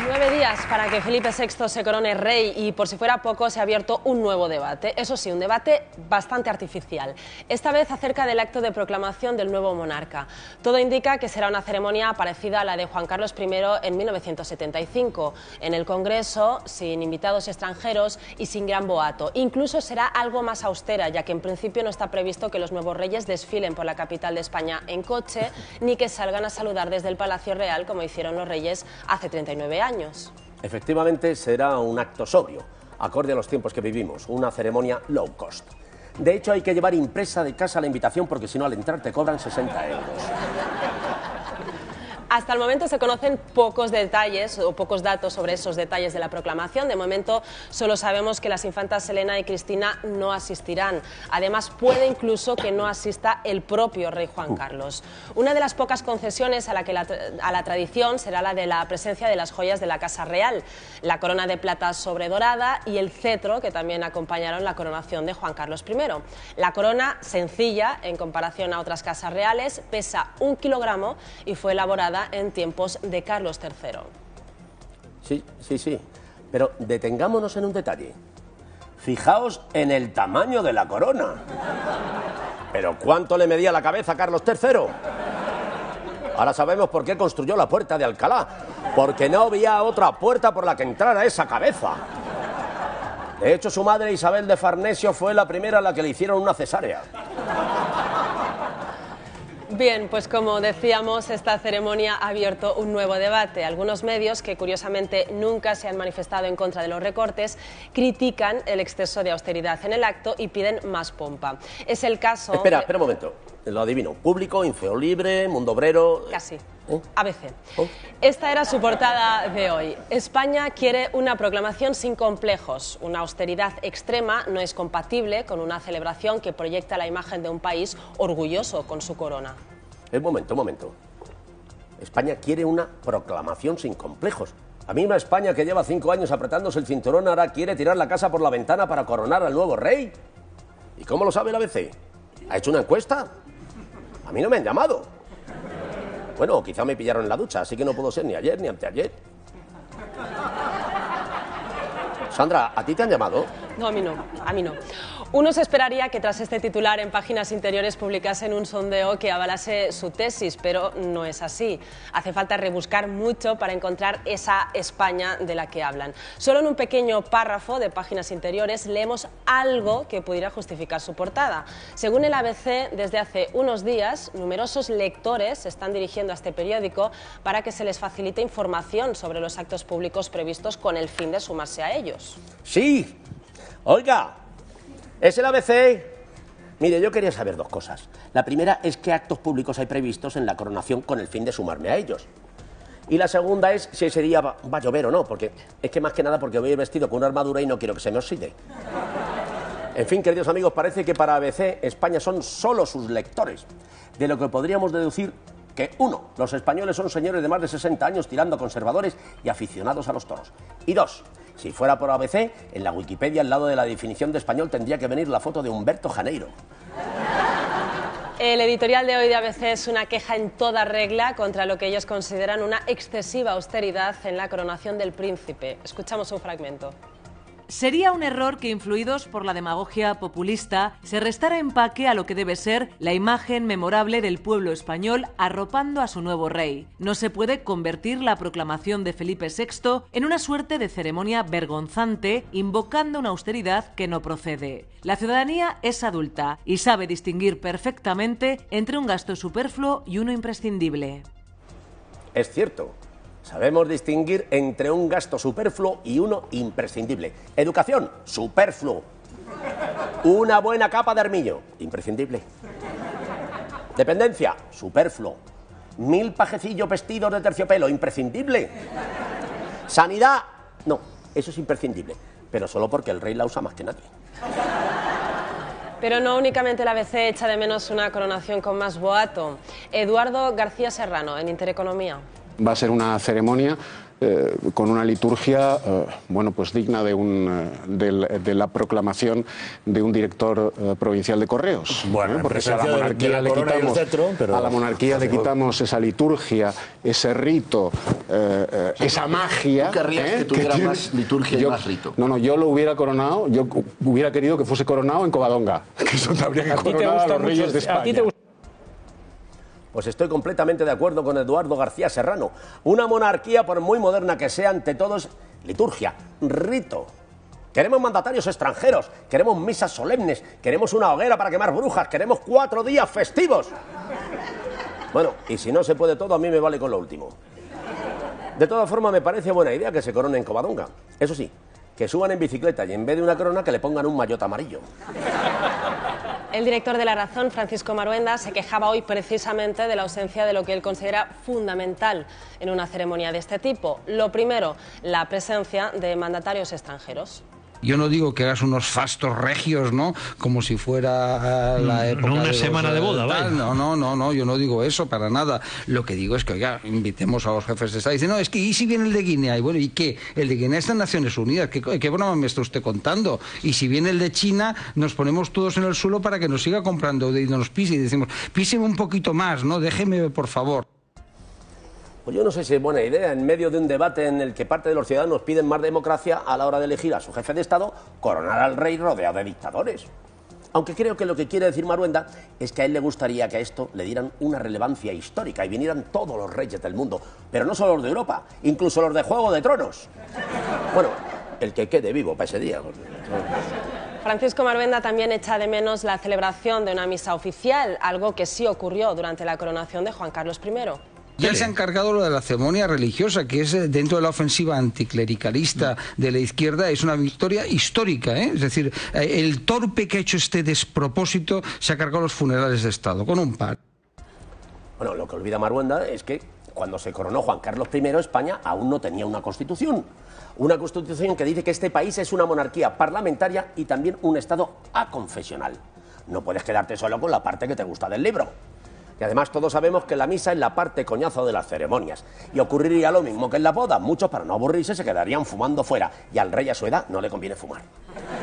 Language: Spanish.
9 días para que Felipe VI se corone rey y, por si fuera poco, se ha abierto un nuevo debate. Eso sí, un debate bastante artificial. Esta vez acerca del acto de proclamación del nuevo monarca. Todo indica que será una ceremonia parecida a la de Juan Carlos I en 1975, en el Congreso, sin invitados extranjeros y sin gran boato. Incluso será algo más austera, ya que en principio no está previsto que los nuevos reyes desfilen por la capital de España en coche, ni que salgan a saludar desde el Palacio Real, como hicieron los reyes hace 39 años. Efectivamente, será un acto sobrio, acorde a los tiempos que vivimos, una ceremonia low cost. De hecho, hay que llevar impresa de casa la invitación porque si no al entrar te cobran 60 euros. Hasta el momento se conocen pocos detalles o pocos datos sobre esos detalles de la proclamación. De momento solo sabemos que las infantas Elena y Cristina no asistirán. Además, puede incluso que no asista el propio rey Juan Carlos. Una de las pocas concesiones a la tradición será la de la presencia de las joyas de la Casa Real, la corona de plata sobredorada y el cetro que también acompañaron la coronación de Juan Carlos I. La corona, sencilla en comparación a otras casas reales, pesa 1 kilogramo y fue elaborada en tiempos de Carlos III. Sí, pero detengámonos en un detalle. Fijaos en el tamaño de la corona. ¿Pero cuánto le medía la cabeza a Carlos III? Ahora sabemos por qué construyó la puerta de Alcalá, porque no había otra puerta por la que entrara esa cabeza. De hecho, su madre Isabel de Farnesio fue la primera a la que le hicieron una cesárea. Bien, pues como decíamos, esta ceremonia ha abierto un nuevo debate. Algunos medios, que curiosamente nunca se han manifestado en contra de los recortes, critican el exceso de austeridad en el acto y piden más pompa. Es el caso... Espera un momento, lo adivino. Público, Infeolibre, Mundo Obrero... Casi. ABC. Esta era su portada de hoy. España quiere una proclamación sin complejos. Una austeridad extrema no es compatible con una celebración que proyecta la imagen de un país orgulloso con su corona. Un momento. España quiere una proclamación sin complejos. A mí una España que lleva 5 años apretándose el cinturón ahora quiere tirar la casa por la ventana para coronar al nuevo rey. ¿Y cómo lo sabe el ABC? ¿Ha hecho una encuesta? A mí no me han llamado. Bueno, quizá me pillaron en la ducha, así que no puedo ser ni ayer ni anteayer. Sandra, ¿a ti te han llamado? No, a mí no. Uno se esperaría que tras este titular en Páginas Interiores publicasen un sondeo que avalase su tesis, pero no es así. Hace falta rebuscar mucho para encontrar esa España de la que hablan. Solo en un pequeño párrafo de Páginas Interiores leemos algo que pudiera justificar su portada. Según el ABC, desde hace unos días, numerosos lectores se están dirigiendo a este periódico para que se les facilite información sobre los actos públicos previstos con el fin de sumarse a ellos. Sí, oiga, ¿es el ABC? Mire, yo quería saber 2 cosas. La primera es qué actos públicos hay previstos en la coronación con el fin de sumarme a ellos. Y la segunda es si ese día va a llover o no, porque es que más que nada porque voy vestido con una armadura y no quiero que se me oxide. En fin, queridos amigos, parece que para ABC España son solo sus lectores, de lo que podríamos deducir que 1, los españoles son señores de más de 60 años tirando a conservadores y aficionados a los toros. Y 2, si fuera por ABC, en la Wikipedia al lado de la definición de español tendría que venir la foto de Humberto Janeiro. El editorial de hoy de ABC es una queja en toda regla contra lo que ellos consideran una excesiva austeridad en la coronación del príncipe. Escuchamos un fragmento. Sería un error que, influidos por la demagogia populista, se restara empaque a lo que debe ser la imagen memorable del pueblo español arropando a su nuevo rey. No se puede convertir la proclamación de Felipe VI en una suerte de ceremonia vergonzante, invocando una austeridad que no procede. La ciudadanía es adulta y sabe distinguir perfectamente entre un gasto superfluo y uno imprescindible. Es cierto. Sabemos distinguir entre un gasto superfluo y uno imprescindible. Educación, superfluo. Una buena capa de armiño, imprescindible. Dependencia, superfluo. 1000 pajecillos vestidos de terciopelo, imprescindible. Sanidad, no, eso es imprescindible, pero solo porque el rey la usa más que nadie. Pero no únicamente la ABC echa de menos una coronación con más boato. Eduardo García Serrano, en Intereconomía. Va a ser una ceremonia con una liturgia bueno, pues digna de la proclamación de un director provincial de correos. Bueno, porque si a la monarquía le quitamos esa liturgia, ese rito, esa magia. ¿Tú querrías que tuviera más liturgia y más rito? No, yo lo hubiera coronado, yo hubiera querido que fuese coronado en Covadonga, que eso te habría que coronar a los reyes de España. Pues estoy completamente de acuerdo con Eduardo García Serrano. Una monarquía, por muy moderna que sea, ante todo es liturgia, rito. Queremos mandatarios extranjeros, queremos misas solemnes, queremos una hoguera para quemar brujas, queremos 4 días festivos. Bueno, y si no se puede todo, a mí me vale con lo último. De todas formas, me parece buena idea que se coronen en Covadonga. Eso sí, que suban en bicicleta y en vez de una corona que le pongan un maillot amarillo. El director de La Razón, Francisco Maruenda, se quejaba hoy precisamente de la ausencia de lo que él considera fundamental en una ceremonia de este tipo. Lo primero, la presencia de mandatarios extranjeros. Yo no digo que hagas unos fastos regios, ¿no? Como si fuera la época no una semana de boda, ¿vale? No, yo no digo eso para nada. Lo que digo es que, oiga, invitemos a los jefes de Estado. Dicen, no, es que, ¿y si viene el de Guinea? Y bueno, ¿y qué? El de Guinea está en Naciones Unidas. ¿Qué broma me está usted contando? Y si viene el de China, nos ponemos todos en el suelo para que nos siga comprando y nos pise. Y decimos, píseme un poquito más, ¿no? Déjeme, por favor. Pues yo no sé si es buena idea, en medio de un debate en el que parte de los ciudadanos piden más democracia a la hora de elegir a su jefe de Estado, coronar al rey rodeado de dictadores. Aunque creo que lo que quiere decir Maruenda es que a él le gustaría que a esto le dieran una relevancia histórica y vinieran todos los reyes del mundo, pero no solo los de Europa, incluso los de Juego de Tronos. Bueno, el que quede vivo para ese día. Francisco Maruenda también echa de menos la celebración de una misa oficial, algo que sí ocurrió durante la coronación de Juan Carlos I. Y él se ha encargado lo de la ceremonia religiosa, que es dentro de la ofensiva anticlericalista de la izquierda, es una victoria histórica, ¿eh? Es decir, el torpe que ha hecho este despropósito se ha cargado los funerales de Estado, con un par. Bueno, lo que olvida Maruenda es que cuando se coronó Juan Carlos I, España aún no tenía una constitución. Una constitución que dice que este país es una monarquía parlamentaria y también un Estado aconfesional. No puedes quedarte solo con la parte que te gusta del libro. Y además todos sabemos que la misa es la parte coñazo de las ceremonias. Y ocurriría lo mismo que en la boda. Muchos, para no aburrirse, se quedarían fumando fuera. Y al rey a su edad no le conviene fumar.